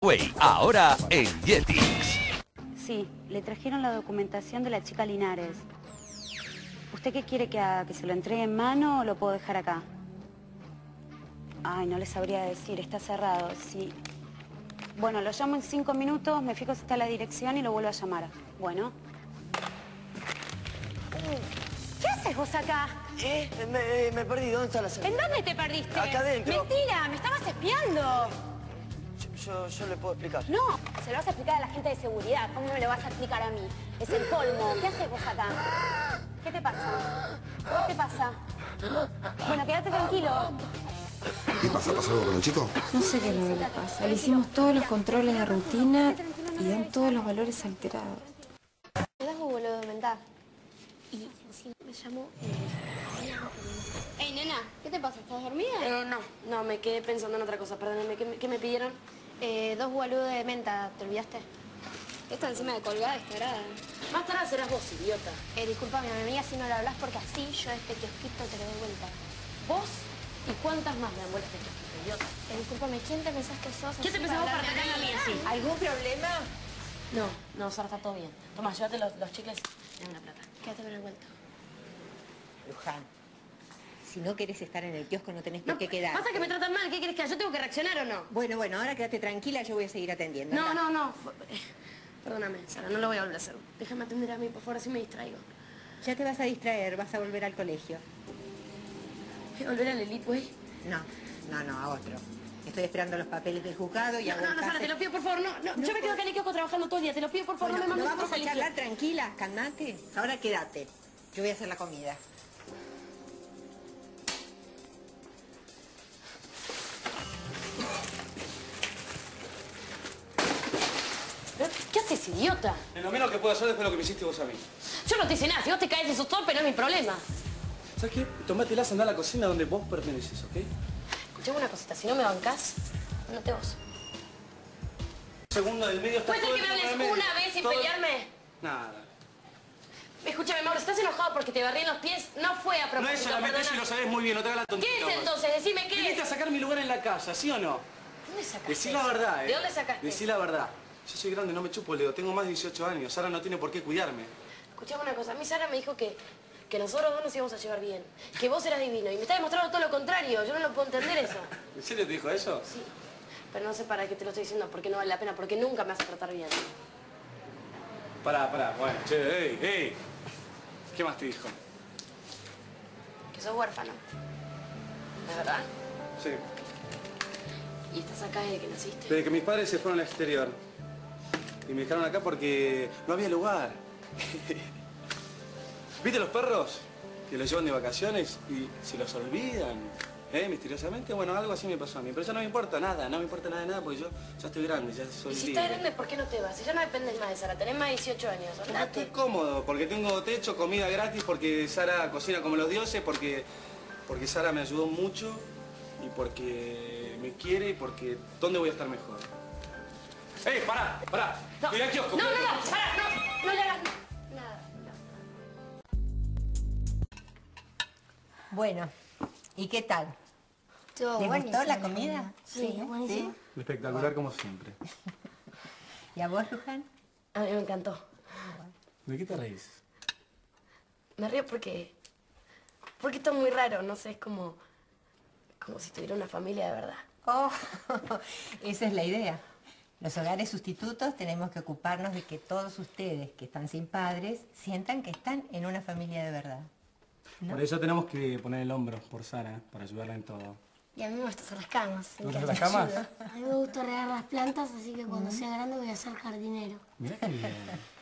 Way, ahora en Jetix. Sí, le trajeron la documentación de la chica Linares. ¿Usted qué quiere que haga? ¿Que se lo entregue en mano o lo puedo dejar acá? Ay, no le sabría decir, está cerrado, sí. Bueno, lo llamo en 5 minutos, me fijo si está la dirección y lo vuelvo a llamar. Bueno. ¿Qué haces vos acá? Me perdí. ¿Dónde está la salida? ¿En dónde te perdiste? Acá adentro. Mentira, me estabas espiando. Yo le puedo explicar. No, se lo vas a explicar a la gente de seguridad. ¿Cómo me lo vas a explicar a mí? Es el colmo. ¿Qué haces vos acá? ¿Qué te pasa? ¿Qué te pasa? Bueno, quédate tranquilo. ¿Qué pasa? ¿Pasa algo con el chico? No sé qué es lo que le pasa. Le hicimos todos los controles de rutina y dan todos los valores alterados. Me das un boludo de mental. Y encima me llamó... Ey, nena, ¿qué te pasa? ¿Estás dormida? No, me quedé pensando en otra cosa. Perdóname, ¿qué me pidieron? 2 boludos de menta, ¿te olvidaste? Esta encima de colgada, estarada. Más tarde serás vos, idiota. Disculpame, a mi amiga si no le hablas porque así yo este kiosquito te lo doy vuelta. ¿Vos? ¿Y cuántas más me han vuelto este kiosquito, idiota? Disculpame, ¿quién te pensás que sos? ¿Quién te pensás vos para tratarme a mí así? ¿Algún problema? No, Sara, está todo bien. Toma, llévate los chicles y dame la plata. Quédate por el vuelto. Luján, si no querés estar en el kiosco no tenés por qué quedar. Pasa que me tratan mal, ¿qué querés que haga? ¿Yo tengo que reaccionar o no? Bueno, ahora quédate tranquila, yo voy a seguir atendiendo. No. Perdóname, Sara, no lo voy a volver a hacer. Déjame atender a mí, por favor, así me distraigo. Ya te vas a distraer, vas a volver al colegio. ¿Voy a volver al Elite Way? No, a otro. Estoy esperando los papeles del juzgado y hago un No, Sara, te lo pido, por favor, yo me quedo acá en el kiosco trabajando todo el día. Te lo pido, por favor, Bueno, no me mandes vamos al a charlar tranquilas, calmate. Ahora quédate. Yo voy a hacer la comida. ¿Qué haces, idiota? Lo menos que puedo hacer después de lo que me hiciste vos a mí. Yo no te hice nada. Si vos te caes y sos torpe, no es mi problema. ¿Sabes qué? Tomátela, andá a la cocina donde vos perteneces, ¿ok? Escuchame una cosita. Si no me bancás, andate vos. Segundo del medio está ¿Puede ser todo que me el tiempo hables en el medio. una vez sin Todo- pelearme? Nada. Escúchame, Mauro, ¿estás enojado porque te barrí en los pies? No fue a No propósito, es solamente eso y lo sabés muy bien, no te hagas la tontita. ¿Qué es vos. entonces? Decime qué Viniste a es. sacar mi lugar en la casa, ¿sí o no? ¿Dónde sacaste Decí eso? la verdad, ¿De dónde sacaste Decí eso? la verdad. Yo soy grande, no me chupo el dedo. Tengo más de 18 años. Sara no tiene por qué cuidarme. Escuchame una cosa. A mí Sara me dijo que nosotros dos nos íbamos a llevar bien. Que vos eras divino. Y me está demostrando todo lo contrario. Yo no lo puedo entender eso. ¿En serio te dijo eso? Sí. Pero no sé para qué te lo estoy diciendo. Porque no vale la pena. Porque nunca me vas a tratar bien. Pará. Bueno, che, ey. ¿Qué más te dijo? Que sos huérfano. ¿Es verdad? Sí. Y estás acá desde que naciste. Desde que mis padres se fueron al exterior. Y me dejaron acá porque no había lugar. ¿Viste los perros? Que los llevan de vacaciones y se los olvidan. Misteriosamente. Bueno, algo así me pasó a mí. Pero eso no me importa nada. No me importa nada de nada porque yo ya estoy grande, ya soy Y si libre. estás grande, ¿por qué no te vas? Si ya no dependes más de Sara. Tenés más de 18 años. Porque Andate. estoy cómodo, porque tengo techo, comida gratis, porque Sara cocina como los dioses, porque Sara me ayudó mucho y porque me quiere y porque ¿dónde voy a estar mejor? ¡Ey, pará! No, Cuidá el kiosco, no, cuidá el kiosco. pará, no le hagas nada. Bueno, ¿y qué tal? Estuvo ¿Te buenísima gustó la comida? Sí, buenísimo. Espectacular como siempre. ¿Y a vos, Luján? A mí me encantó. ¿De qué te reís? Me río porque esto es muy raro, no sé, es como si tuviera una familia de verdad. Oh, esa es la idea. Los hogares sustitutos tenemos que ocuparnos de que todos ustedes que están sin padres sientan que están en una familia de verdad. ¿No? Por eso tenemos que poner el hombro por Sara, para ayudarla en todo. Y a mí me gusta hacer las camas. ¿Te gustan las camas? A mí me gusta regar las plantas, así que cuando sea grande voy a ser jardinero. Mirá qué bien.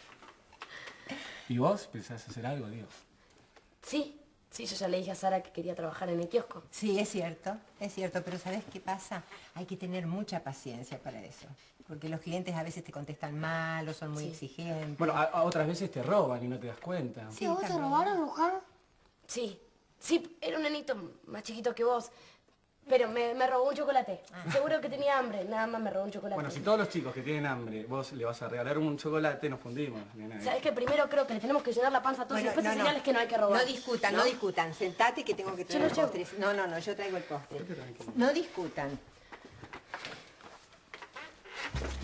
¿Y vos pensás hacer algo, Dios? Sí, yo ya le dije a Sara que quería trabajar en el kiosco. Sí, es cierto, pero ¿sabés qué pasa? Hay que tener mucha paciencia para eso. Porque los clientes a veces te contestan mal o son muy exigentes. Bueno, a otras veces te roban y no te das cuenta. ¿Sí, a vos te robaron, Luján? Sí, era un nenito más chiquito que vos. Pero me robó un chocolate. Seguro que tenía hambre, nada más me robó un chocolate. Bueno, si todos los chicos que tienen hambre, vos le vas a regalar un chocolate, nos fundimos, nena. ¿Sabés que primero creo que le tenemos que llenar la panza a todos y después señales que no hay que robar? No discutan. Sentate que tengo que traer el postre. No, yo traigo el postre. No discutan.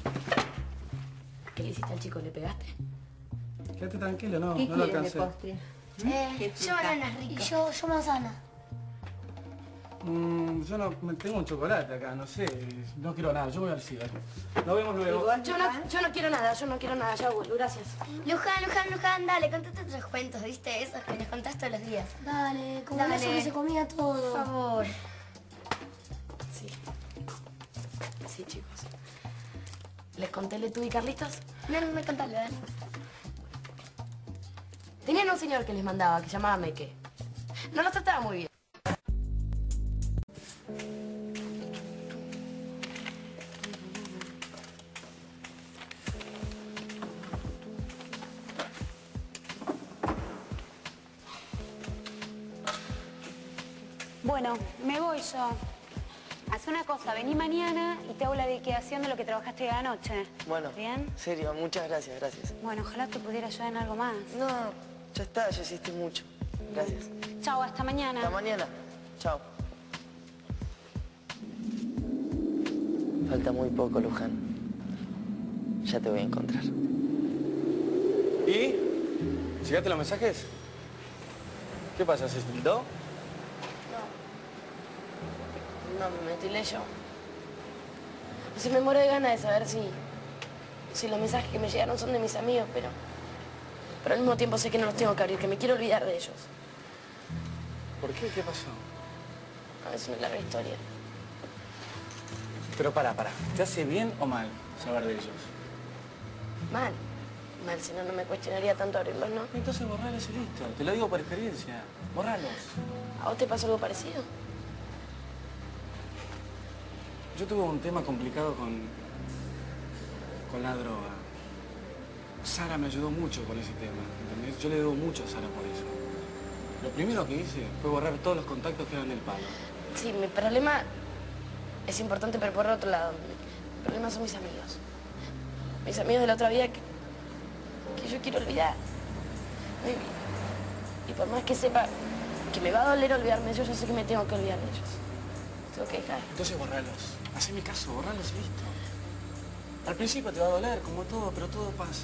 ¿Qué le hiciste al chico? ¿Le pegaste? Quédate tranquilo, no, ¿Qué no lo quieren de alcancé. postre? ¿Qué Yo fruta? bananas ricas. Yo manzana. Yo no tengo un chocolate acá, no sé. No quiero nada, yo voy al ciber. Nos vemos ¿Y luego. vos, Yo Luján? no quiero nada, ya vuelvo, gracias. Luján, dale, contate otros cuentos, ¿viste? Esos que nos contás todos los días. Dale, como Dale. eso que se comía todo. Por favor. Sí. Sí, chicos. ¿Les conté el de tú y Carlitos? No, contalo, dale. Tenían un señor que les mandaba, que se llamaba Meque. No los trataba muy bien. Bueno, me voy yo. Haz una cosa, vení mañana y te hago la liquidación de lo que trabajaste hoy anoche. Bueno, ¿Bien? en serio, muchas gracias, gracias. Bueno, ojalá te pudiera ayudar en algo más. No, ya está, ya hiciste mucho. Gracias. Chao, hasta mañana. Hasta mañana. Chao. Falta muy poco, Luján. Ya te voy a encontrar. ¿Y? ¿Llegaste los mensajes? ¿Qué pasa? ¿Se explotó? No, me metilé yo. O sea, me muero de ganas de saber si los mensajes que me llegaron son de mis amigos, pero al mismo tiempo sé que no los tengo que abrir, que me quiero olvidar de ellos. ¿Por qué? ¿Qué pasó? Es una larga historia. Pero pará. ¿Te hace bien o mal saber de ellos? Mal, si no, no me cuestionaría tanto abrirlos, ¿no? Entonces borralos y listo. Te lo digo por experiencia. Borralos. ¿A vos te pasó algo parecido? Yo tuve un tema complicado con la droga. Sara me ayudó mucho con ese tema, ¿entendés? Yo le debo mucho a Sara por eso. Lo primero que hice fue borrar todos los contactos que eran del palo. Sí, mi problema es importante, pero por otro lado. Mi problema son mis amigos. Mis amigos de la otra vida que yo quiero olvidar. Y por más que sepa que me va a doler olvidarme de ellos, yo sé que me tengo que olvidar de ellos. Tengo que dejar. Entonces borralos. Haceme caso, borralos y listo. Al principio te va a doler, como todo, pero todo pasa.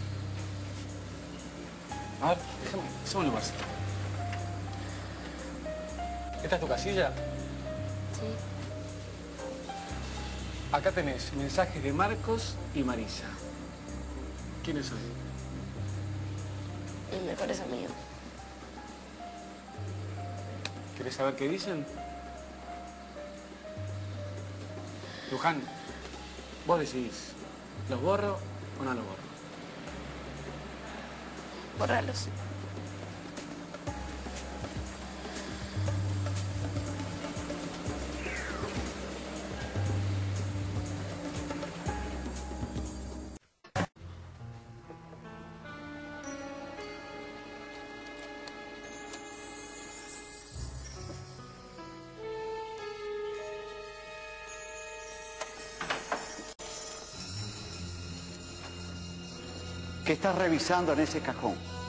A ver, déjame un lugarcito. ¿Esta es tu casilla? Sí. Acá tenés mensajes de Marcos y Marisa. ¿Quiénes son? Mis mejores amigos. ¿Querés saber qué dicen? Luján, vos decidís, ¿los borro o no los borro? Borralos. ¿Qué estás revisando en ese cajón?